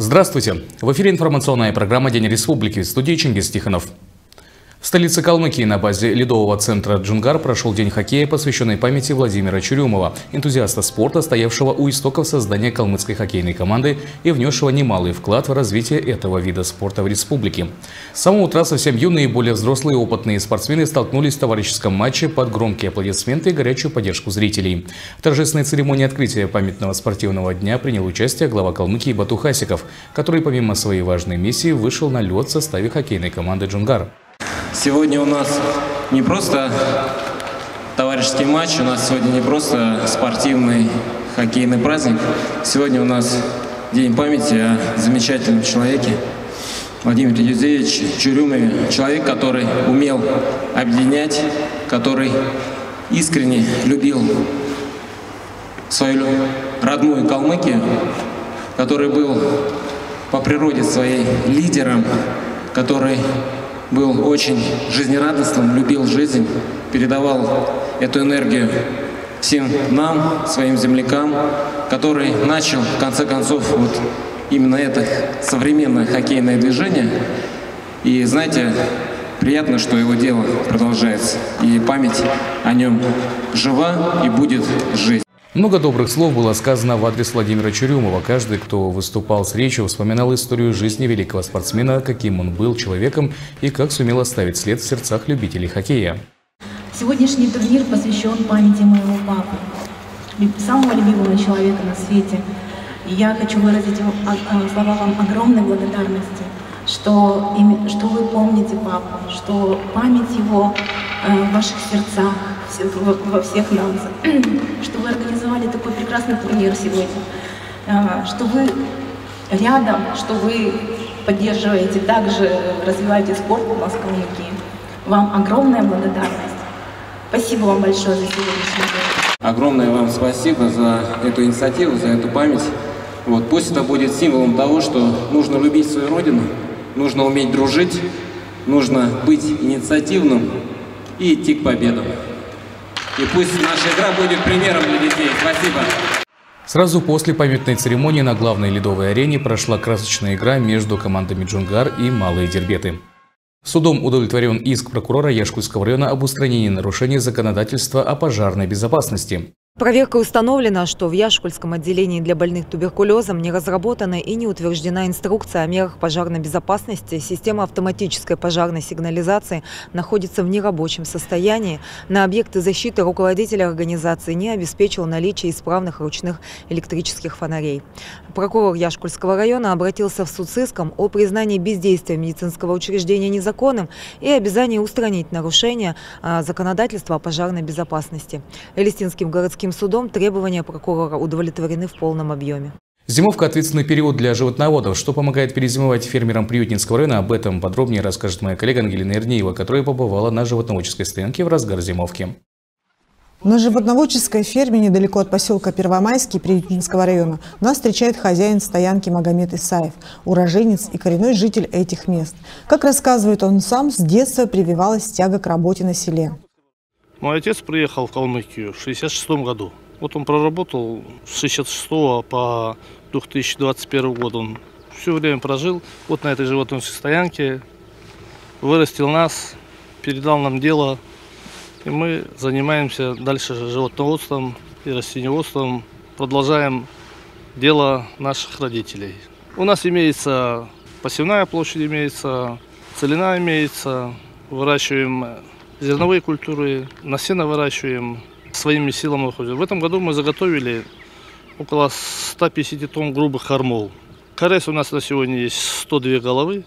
Здравствуйте! В эфире информационная программа «День Республики», в студии Чингис Тихонов. В столице Калмыкии на базе ледового центра «Джунгар» прошел день хоккея, посвященный памяти Владимира Чурюмова, энтузиаста спорта, стоявшего у истоков создания калмыцкой хоккейной команды и внесшего немалый вклад в развитие этого вида спорта в республике. С самого утра совсем юные и более взрослые опытные спортсмены столкнулись в товарищеском матче под громкие аплодисменты и горячую поддержку зрителей. В торжественной церемонии открытия памятного спортивного дня принял участие глава Калмыкии Бату Хасиков, который помимо своей важной миссии вышел на лед в составе хоккейной команды «Джунгар». Сегодня у нас не просто товарищеский матч, у нас сегодня не просто спортивный хоккейный праздник. Сегодня у нас день памяти о замечательном человеке Владимире Юзеевиче Чурюмове. Человек, который умел объединять, который искренне любил свою родную Калмыкию, который был по природе своей лидером, который был очень жизнерадостным, любил жизнь, передавал эту энергию всем нам, своим землякам, который начал, в конце концов, вот именно это современное хоккейное движение. И, знаете, приятно, что его дело продолжается, и память о нем жива и будет жить. Много добрых слов было сказано в адрес Владимира Чурюмова. Каждый, кто выступал с речью, вспоминал историю жизни великого спортсмена, каким он был человеком и как сумел оставить след в сердцах любителей хоккея. Сегодняшний турнир посвящен памяти моего папы, самого любимого человека на свете. И я хочу выразить слова вам огромной благодарности, что вы помните папу, что память его в ваших сердцах, во всех нас, что вы организовали такой прекрасный турнир сегодня, что вы рядом, что вы поддерживаете, также развиваете спорт у нас в Калмыкии. Вам огромная благодарность. Спасибо вам большое за сегодняшний день. Огромное вам спасибо за эту инициативу, за эту память. Вот, пусть это будет символом того, что нужно любить свою родину, нужно уметь дружить, нужно быть инициативным и идти к победам. И пусть наша игра будет примером для детей. Спасибо. Сразу после памятной церемонии на главной ледовой арене прошла красочная игра между командами «Джунгар» и «Малые Дербеты». Судом удовлетворен иск прокурора Яшкульского района об устранении нарушений законодательства о пожарной безопасности. Проверкой установлено, что в Яшкульском отделении для больных туберкулезом не разработана и не утверждена инструкция о мерах пожарной безопасности. Система автоматической пожарной сигнализации находится в нерабочем состоянии. На объекты защиты руководитель организации не обеспечил наличие исправных ручных электрических фонарей. Прокурор Яшкульского района обратился в суд с иском о признании бездействия медицинского учреждения незаконным и обязании устранить нарушения законодательства о пожарной безопасности. Элистинским городским судом требования прокурора удовлетворены в полном объеме. Зимовка – ответственный период для животноводов. Что помогает перезимовать фермерам Приютнинского района, об этом подробнее расскажет моя коллега Ангелина Ирнеева, которая побывала на животноводческой стоянке в разгар зимовки. На животноводческой ферме недалеко от поселка Первомайский Приютнинского района нас встречает хозяин стоянки Магомед Исаев, уроженец и коренной житель этих мест. Как рассказывает он сам, с детства прививалась тяга к работе на селе. Мой отец приехал в Калмыкию в 1966 году. Вот он проработал с 1966 по 2021 год. Он все время прожил вот на этой животноводческой стоянке, вырастил нас, передал нам дело. И мы занимаемся дальше животноводством и растениеводством, продолжаем дело наших родителей. У нас имеется посевная площадь, имеется целина, имеется, выращиваем зерновые культуры, на сено выращиваем, своими силами выходим. В этом году мы заготовили около 150 тонн грубых кормов. КРС у нас на сегодня есть 102 головы,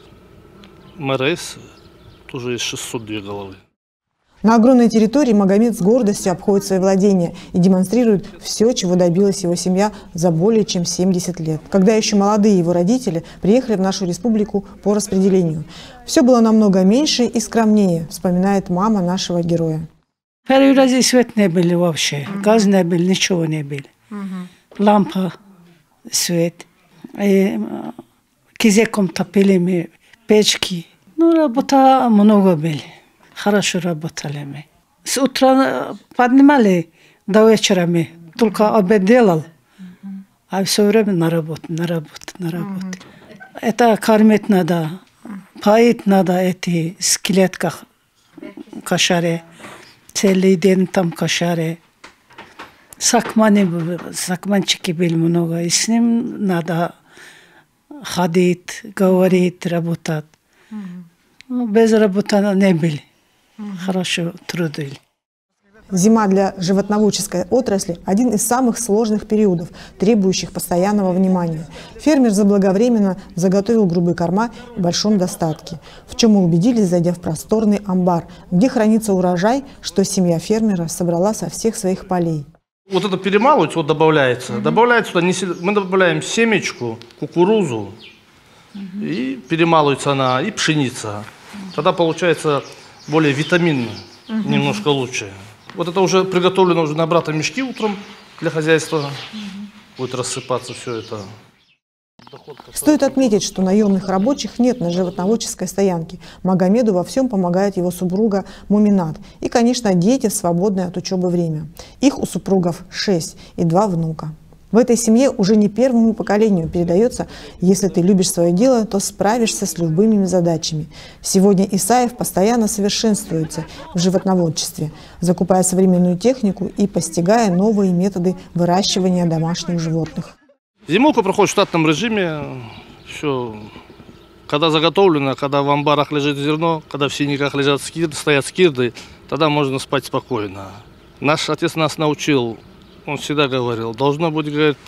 МРС тоже есть 602 головы. На огромной территории Магомед с гордостью обходит свои владения и демонстрирует все, чего добилась его семья за более чем 70 лет, когда еще молодые его родители приехали в нашу республику по распределению. Все было намного меньше и скромнее, вспоминает мама нашего героя. Первый раз и свет не были вообще, газ не был, ничего не было. Лампа, свет, кизеком топили мы, печки. Ну, работа много были. Хорошо работали мы. С утра поднимали до вечера мы. Только обед делал, а все время на работу. Это кормить надо, поить надо эти скелетках кошаре, целый день там кошаре. Сакманчики были много, и с ним надо ходить, говорить, работать. Без работы не были. Хорошо трудили. Зима для животноводческой отрасли – один из самых сложных периодов, требующих постоянного внимания. Фермер заблаговременно заготовил грубые корма в большом достатке, в чем мы убедились, зайдя в просторный амбар, где хранится урожай, что семья фермера собрала со всех своих полей. Вот это перемалывать, вот добавляется. Добавляется туда, мы добавляем семечку, кукурузу, и перемалывается она, и пшеница. Тогда получается более витаминно, немножко лучше. Вот это уже приготовлено уже на брата мешки утром для хозяйства. Будет рассыпаться все это. Стоит отметить, что наемных рабочих нет на животноводческой стоянке. Магомеду во всем помогает его супруга Муминат. И, конечно, дети в свободное от учебы время. Их у супругов 6 и 2 внука. В этой семье уже не первому поколению передается: если ты любишь свое дело, то справишься с любыми задачами. Сегодня Исаев постоянно совершенствуется в животноводчестве, закупая современную технику и постигая новые методы выращивания домашних животных. Зимовка проходит в штатном режиме. Все, когда заготовлено, когда в амбарах лежит зерно, когда в синяках лежат скирды, стоят скирды, тогда можно спать спокойно. Наш отец нас научил. Он всегда говорил, должно быть, говорит,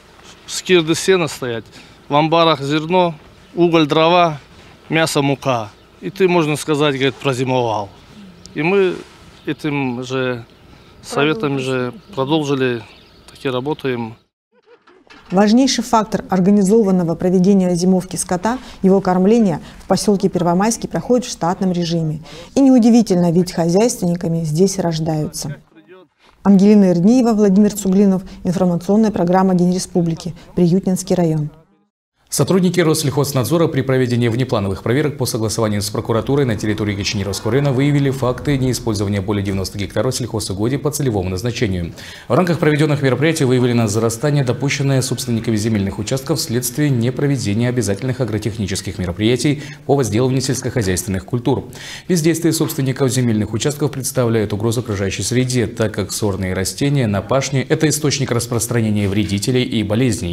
скирды сена стоять, в амбарах зерно, уголь, дрова, мясо, мука. И ты, можно сказать, говорит, прозимовал. И мы этим же советом же продолжили, таки работаем. Важнейший фактор организованного проведения зимовки скота, его кормления в поселке Первомайский проходит в штатном режиме. И неудивительно, ведь хозяйственниками здесь рождаются. Ангелина Ирдниева, Владимир Цуглинов. Информационная программа «День Республики». Приютненский район. Сотрудники Россельхознадзора при проведении внеплановых проверок по согласованию с прокуратурой на территории Кочнеровского района выявили факты неиспользования более 90 гектаров сельхозугодий по целевому назначению. В рамках проведенных мероприятий выявлено зарастание, допущенное собственниками земельных участков вследствие непроведения обязательных агротехнических мероприятий по возделыванию сельскохозяйственных культур. Бездействие собственников земельных участков представляет угрозу окружающей среде, так как сорные растения на пашне – это источник распространения вредителей и болезней.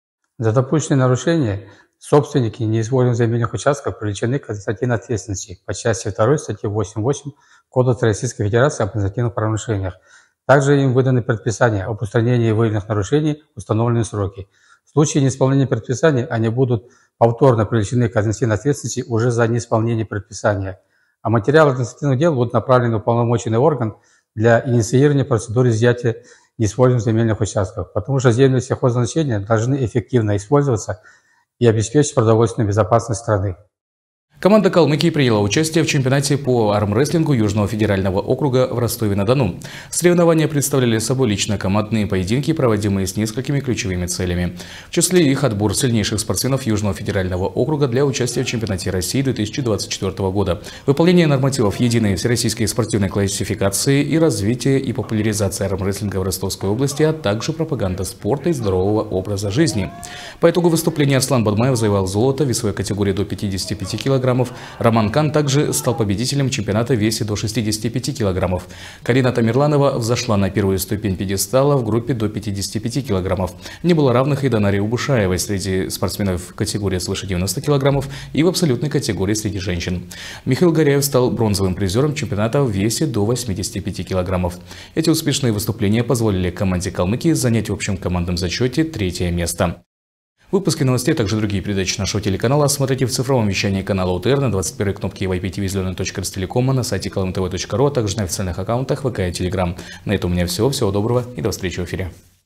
За допущенные нарушения собственники неизволенных земельных участков привлечены к административной ответственности по части 2 статьи 8.8 Кодекса Российской Федерации об административных правонарушениях. Также им выданы предписания об устранении выявленных нарушений в установленные сроки. В случае неисполнения предписаний они будут повторно привлечены к административной ответственности уже за неисполнение предписания. А материалы административных дел будут направлены в уполномоченный орган для инициирования процедуры изъятия неиспользуемых земельных участков, потому что земли сельхозназначения должны эффективно использоваться и обеспечить продовольственную безопасность страны. Команда Калмыкии приняла участие в чемпионате по армрестлингу Южного федерального округа в Ростове-на-Дону. Соревнования представляли собой лично командные поединки, проводимые с несколькими ключевыми целями. В числе их отбор сильнейших спортсменов Южного федерального округа для участия в чемпионате России 2024 года, выполнение нормативов единой всероссийской спортивной классификации и развитие и популяризация армрестлинга в Ростовской области, а также пропаганда спорта и здорового образа жизни. По итогу выступления Арслан Бадмаев завоевал золото в весовой категории до 55 кг. Роман Кан также стал победителем чемпионата в весе до 65 кг. Карина Тамерланова взошла на первую ступень пьедестала в группе до 55 кг. Не было равных и Данаре Убушаевой среди спортсменов в категории свыше 90 кг и в абсолютной категории среди женщин. Михаил Горяев стал бронзовым призером чемпионата в весе до 85 кг. Эти успешные выступления позволили команде Калмыкии занять в общем командном зачете 3-е место. Выпуски новостей, а также другие передачи нашего телеканала смотрите в цифровом вещании канала УТР на 21 кнопке YPTV зеленая.Ростелекома, на сайте kalmtv.ru, а также на официальных аккаунтах ВК и Телеграм. На этом у меня все. Всего доброго и до встречи в эфире.